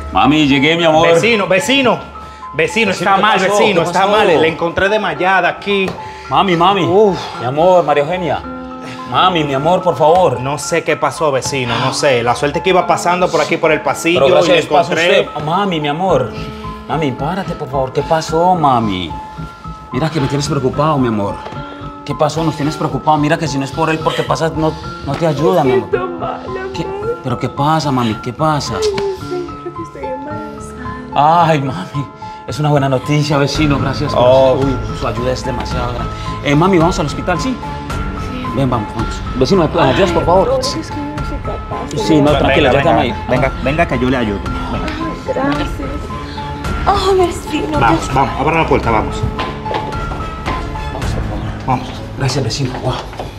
Mami, llegué, mi amor. Vecino, está ¿qué mal, pasó? vecino, ¿Qué está pasó? mal. Le encontré desmayada aquí. Mami. Uf. Mi amor, María Eugenia. Mami, mi amor, por favor. No sé qué pasó, vecino, no sé. La suerte que iba pasando por aquí por el pasillo Pero y gracias le a Dios pasó encontré. usted. Mami, mi amor. Mami, párate, por favor. ¿Qué pasó, mami? Mira que me tienes preocupado, mi amor. ¿Qué pasó? Nos tienes preocupado. Mira que si no es por él, porque pasas, no te ayuda, mi amor. ¿Pero qué pasa, mami? ¿Qué pasa? Ay, creo que estoy embarazada. Ay, mami. Es una buena noticia, vecino. Gracias. Oh. Uy, su ayuda es demasiado grande. Mami, ¿vamos al hospital, sí? Ven, vamos. Vecino, ¿me ayudas, por favor? No, es que yo no soy capaz. Sí, no, tranquila, ya llama ahí. Venga, que yo le ayudo. Venga. Ay, gracias. Oh, vecino. Vamos, abra la puerta, vamos. Vamos, por favor. Vamos. Gracias, vecino. Wow.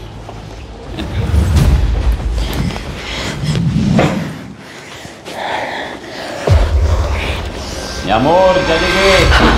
Mi amor, ya llegué.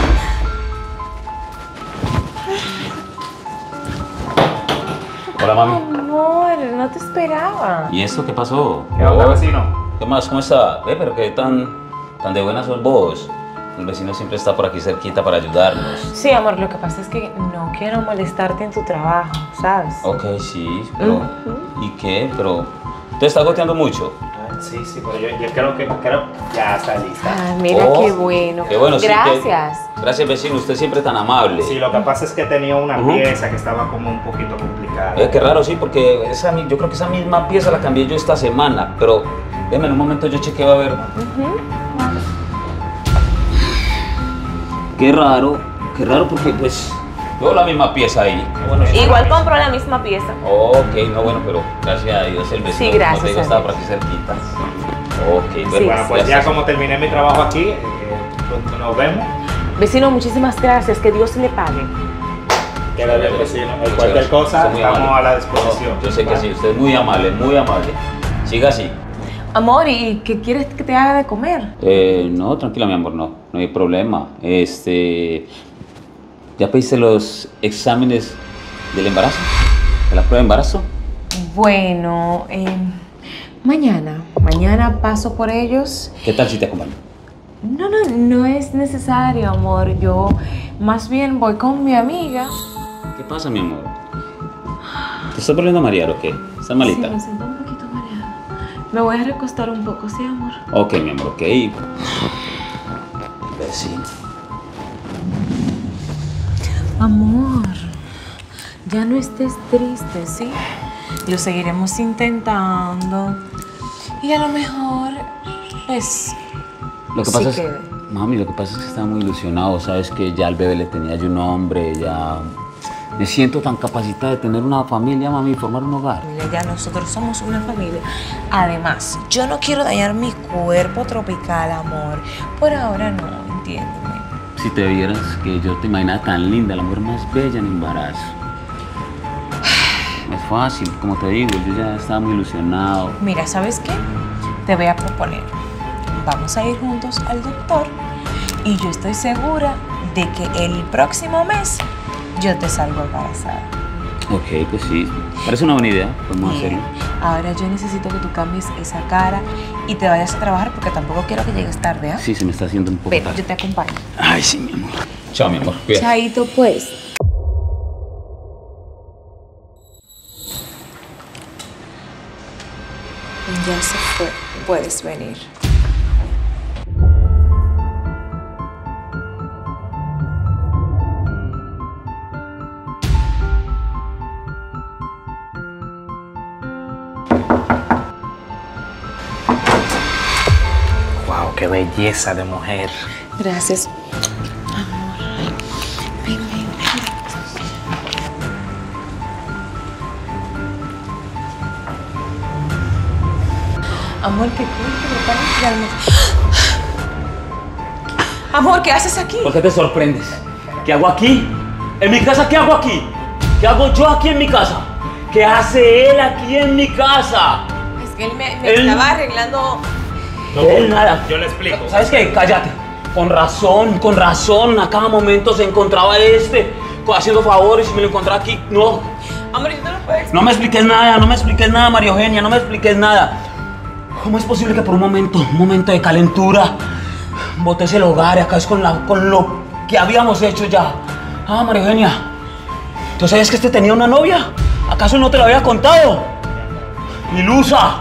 Hola, mami. Amor, no te esperaba. ¿Y esto qué pasó? ¿Qué onda, vecino? ¿Qué más? ¿Cómo está? Pero qué tan de buenas sos vos. El vecino siempre está por aquí cerquita para ayudarnos. Sí, amor, lo que pasa es que no quiero molestarte en tu trabajo, ¿sabes? Ok, sí, pero... ¿Y qué? Pero... ¿Te está goteando mucho? Sí, pero yo creo que ya está lista. Ah, mira Oh, qué bueno. Qué bueno, sí, Gracias. Gracias, vecino. Usted siempre tan amable. Sí, lo que pasa es que tenía una pieza que estaba como un poquito complicada. Qué raro, sí, porque yo creo que esa misma pieza la cambié yo esta semana, pero déjame en un momento, yo chequeo a ver. Qué raro porque pues veo la misma pieza ahí. Bueno, sí. Igual compro la misma pieza. Ok, no, bueno, pero gracias a Dios el vecino, Sí, gracias como te digo, a estaba Dios. por aquí cerquita. Ok, Sí. Bueno, pues ya gracias. como terminé mi trabajo aquí, pues nos vemos. Vecino, muchísimas gracias. Que Dios le pague. Queda bien, vecino. Muchas Cualquier gracias. cosa, Usted muy estamos amable. a la disposición. No, yo sé que sí, usted es muy amable, muy amable. Siga así. Amor, ¿y qué quieres que te haga de comer? No, tranquila, mi amor, no hay problema. ¿Ya pediste los exámenes del embarazo? ¿De la prueba de embarazo? Bueno, mañana paso por ellos. ¿Qué tal si te acompaño? No es necesario, amor. Yo más bien voy con mi amiga. ¿Qué pasa, mi amor? ¿Te estás volviendo a marear o qué? ¿Estás malita? Sí, me siento un poquito mareada. Me voy a recostar un poco, ¿sí, amor? Ok, mi amor, ok. Sí. Amor, ya no estés triste, ¿sí? Lo seguiremos intentando. Y a lo mejor, pues, Lo que sí pasa es, quede. mami, lo que pasa es que estaba muy ilusionado, sabes que ya al bebé le tenía yo un nombre, ya me siento tan capacitada de tener una familia, mami, y formar un hogar. Mira, ya nosotros somos una familia. Además, yo no quiero dañar mi cuerpo tropical, amor. Por ahora no, entiéndeme. Si te vieras que yo te imaginaba tan linda, la mujer más bella en embarazo. No es fácil, como te digo, yo ya estaba muy ilusionado. Mira, ¿sabes qué? Te voy a proponer. Vamos a ir juntos al doctor y yo estoy segura de que el próximo mes yo te salgo embarazada. Ok, pues sí, parece una buena idea, podemos Bien. hacerlo. Ahora yo necesito que tú cambies esa cara y te vayas a trabajar porque tampoco quiero que llegues tarde, ¿ah? Sí, se me está haciendo un poco Ven, tarde. yo te acompaño. Ay, sí, mi amor. Chao, mi amor. Cuídate. Chaito, pues. Ya se fue. Puedes venir. Wow, qué belleza de mujer. Gracias. Amor. Ven, ven, ven. Amor, ¿qué crees? Amor, ¿qué haces aquí? ¿Por qué te sorprendes? ¿Qué hago aquí? ¿En mi casa qué hago aquí? ¿Qué hago yo aquí en mi casa? ¿Qué hace él aquí en mi casa? Es que él me Él- estaba arreglando. Él nada. Yo le explico. ¿Sabes qué? Cállate. Con razón. A cada momento se encontraba haciendo favores y me lo encontraba aquí. No, Amor, yo te lo puedo explicar. no me expliques nada, María Eugenia, no me expliques nada. ¿Cómo es posible que por un momento de calentura, botés el hogar y acabes con lo que habíamos hecho ya. Ah, María Eugenia, ¿tú sabías que este tenía una novia? ¿Acaso no te lo había contado? Ilusa.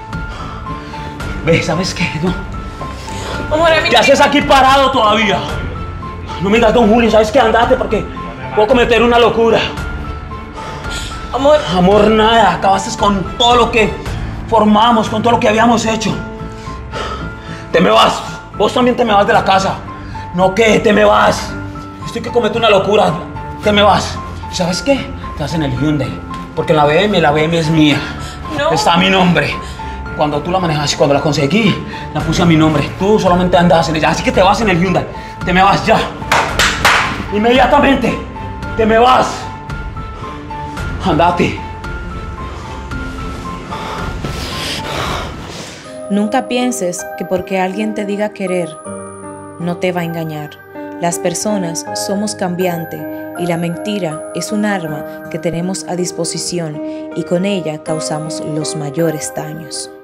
Ve, ¿sabes qué? No. Amor, a mí ¿Qué haces aquí parado todavía? No me digas, don Julio, ¿sabes qué? Andate porque puedo cometer una locura. Amor. Amor, nada. Acabaste con todo lo que formamos, con todo lo que habíamos hecho. Te me vas. Vos también te me vas de la casa. No, ¿qué? Te me vas. Estoy que cometo una locura. Te me vas. ¿Sabes qué? Te vas en el Hyundai. Porque la BM es mía. No. Está a mi nombre. Cuando tú la manejas y cuando la conseguí, la puse a mi nombre. Tú solamente andas en ella. Así que te vas en el Hyundai. Te me vas ya. Inmediatamente. Te me vas. Andate. Nunca pienses que porque alguien te diga querer, no te va a engañar. Las personas somos cambiantes y la mentira es un arma que tenemos a disposición y con ella causamos los mayores daños.